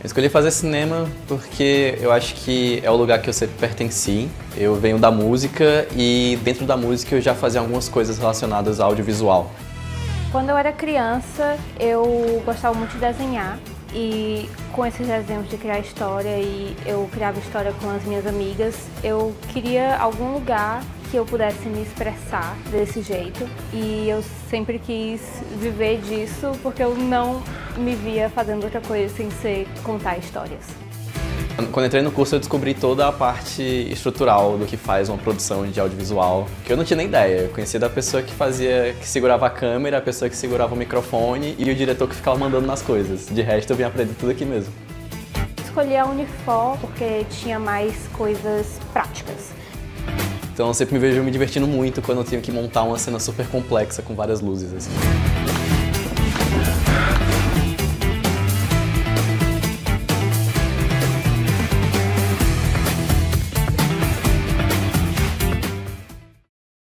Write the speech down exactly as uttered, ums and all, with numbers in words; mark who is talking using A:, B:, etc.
A: Escolhi fazer cinema porque eu acho que é o lugar que eu sempre pertenci. Eu venho da música e dentro da música eu já fazia algumas coisas relacionadas ao audiovisual.
B: Quando eu era criança, eu gostava muito de desenhar e com esses desenhos de criar história e eu criava história com as minhas amigas, eu queria algum lugar que eu pudesse me expressar desse jeito e eu sempre quis viver disso porque eu não me via fazendo outra coisa sem ser contar histórias.
A: Quando entrei no curso eu descobri toda a parte estrutural do que faz uma produção de audiovisual, que eu não tinha nem ideia. Eu conhecia da pessoa que fazia, que segurava a câmera, a pessoa que segurava o microfone e o diretor que ficava mandando nas coisas. De resto eu vim aprender tudo aqui mesmo.
B: Escolhi a Unifor porque tinha mais coisas práticas.
A: Então eu sempre me vejo me divertindo muito quando eu tenho que montar uma cena super complexa com várias luzes, assim.